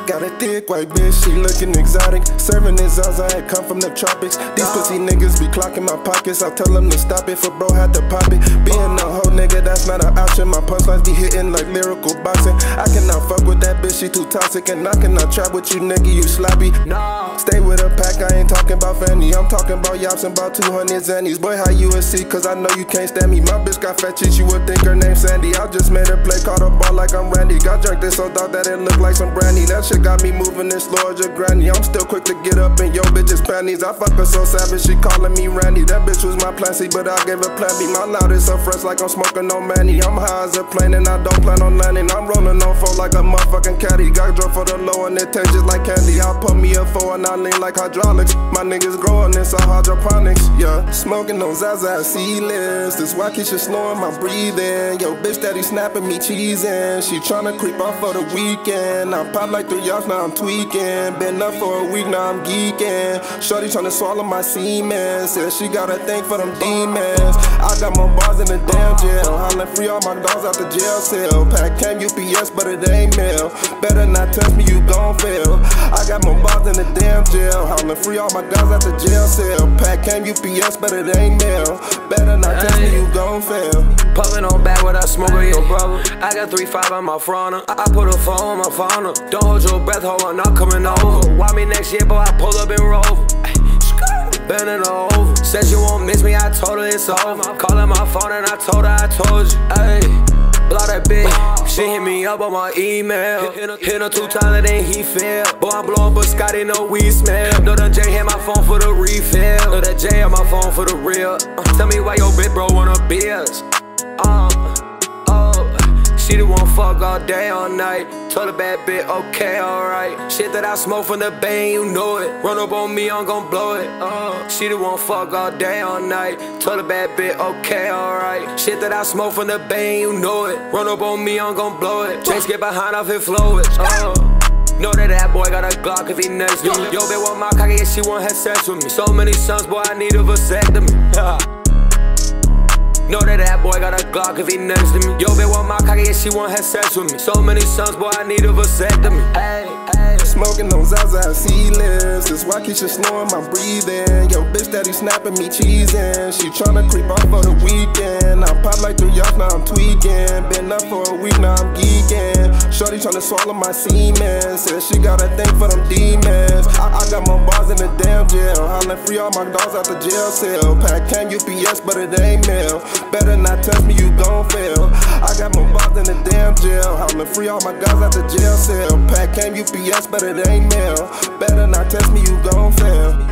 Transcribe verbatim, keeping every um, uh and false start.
Got a thick white bitch, she looking exotic. Serving his Zaza, I come from the tropics. These pussy niggas be clocking my pockets. I tell them to stop it, for bro had to pop it. Being a hoe nigga, that's not an option. My punchlines be hitting like lyrical boxing. I cannot fuck with that bitch, she too toxic. And I cannot trap with you nigga, you sloppy. Stay with a pack, I ain't talking about Fanny. I'm talking about yaps and about two hundred zannies. Boy, how you a C, cause I know you can't stand me. My bitch got fat cheeks, you would think her name's Sandy. I just made her play, caught a ball like I'm Randy. Got drunk this so dark that it looked like some brandy. That shit got me moving this slow as your granny. I'm still quick to get up in your bitch's panties. I fuck her so savage, she calling me Randy. That bitch was my plan C, but I gave her plan B. My loud is so fresh like I'm smoking on Manny. I'm high as a plane and I don't plan on landing. I'm rolling on four like a motherfucking caddy. Got drunk for the low and it tastes just like candy. I'll put me a four and I lean like hydraulics. My niggas growing inside hydroponics, yeah. Smoking on Zaza C-list. This why Keisha slowing my breathing. Yo, bitch daddy snapping me cheesing. She tryna creep off for the weekend. I pop like three yards, now I'm tweaking. Been up for a week, now I'm geeking. Shorty tryna swallow my semen. Said she got a thing for them demons. I got more bars in the damn jail. Hollin' free all my dogs out the jail cell. Pack came U P S, but it ain't mail. Better not test me, you gon' fail. I got more bars in the damn jail. Hollin' free all my guys out the jail cell. Pack came U P S, but it ain't mail. Better not test me, you gon' fail. Puffin' on back with that smoke with your brother. I got three five on my fronter. I, I put a phone on my phone. Don't hold your breath, hold on, not coming over. Why me next year, boy, I pull up in Rover. Bending her over. Said she won't miss me, I told her it's over. Calling my phone and I told her I told you. Ayy, blow that bitch. She hit me up on my email. Hit her two times and then he failed. Boy, I'm blowing, but Scotty no weed smell. Know that J hit my phone for the refill. Know that J on my phone for the real. Uh, tell me why your bitch bro wanna be us. Uh, oh, she the one fuck all day, all night. Told a bad bitch, okay, alright. Shit that I smoke from the bay, you know it. Run up on me, I'm gon' blow it. Uh, she the one fuck all day, all night. Told a bad bitch, okay, alright. Shit that I smoke from the bay, you know it. Run up on me, I'm gon' blow it. Chase get behind off it, flow it. Uh, know that that boy got a Glock if he next to me. Yo, bitch want my cocky and she want have sex with me. So many sons, boy, I need a vasectomy. Know that that boy got a Glock if he next to me. Yo, bitch want my cocky and she want have sex with me. So many sons, boy, I need a vasectomy. Hey, hey. Smoking on Zaza C-list. This why Keisha slowing my breathing. Yo, bitch daddy snapping me cheesing. She tryna creep off for the weekend. I pop like three yards, now I'm tweaking. Been up for a week, now I'm geeking. Shorty tryna swallow my semen. Said she got a thing for them demons. I, I got more bars in the damn jail. Hollin' free all my dogs out the jail cell. Pack came U P S, but it ain't mail. Better not test me, you gon' fail. I got more bars in the damn jail. Hollin' free all my guys out the jail cell. Pack came U P S, but it ain't mail. Better not test me, you gon' fail.